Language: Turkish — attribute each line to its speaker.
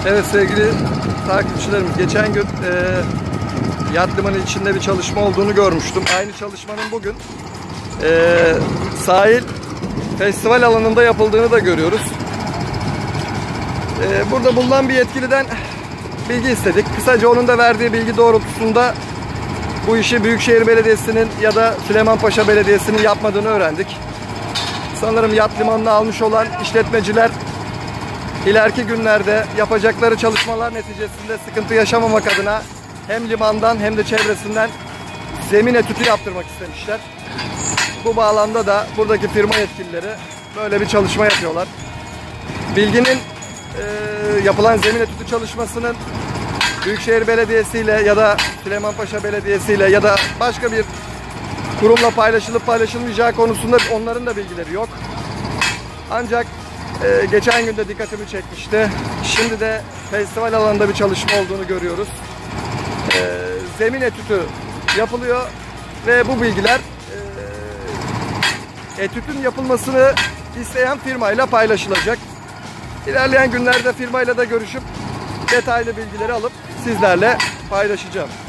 Speaker 1: Evet sevgili takipçilerim, geçen gün yat limanı içinde bir çalışma olduğunu görmüştüm. Aynı çalışmanın bugün sahil festival alanında yapıldığını da görüyoruz. Burada bulunan bir yetkiliden bilgi istedik. Kısaca onun da verdiği bilgi doğrultusunda bu işi Büyükşehir Belediyesi'nin ya da Süleymanpaşa Belediyesi'nin yapmadığını öğrendik. Sanırım yat limanını almış olan işletmeciler ileriki günlerde yapacakları çalışmalar neticesinde sıkıntı yaşamamak adına hem limandan hem de çevresinden zemin etüdü yaptırmak istemişler. Bu bağlamda da buradaki firma yetkilileri böyle bir çalışma yapıyorlar. Bilginin yapılan zemin etüdü çalışmasının Büyükşehir Belediyesi ile ya da Süleymanpaşa Belediyesi ile ya da başka bir kurumla paylaşılıp paylaşılmayacağı konusunda onların da bilgileri yok. Ancak geçen gün de dikkatimi çekmişti. Şimdi de festival alanında bir çalışma olduğunu görüyoruz. Zemin etüdü yapılıyor ve bu bilgiler etüdün yapılmasını isteyen firmayla paylaşılacak. İlerleyen günlerde firmayla da görüşüp detaylı bilgileri alıp sizlerle paylaşacağım.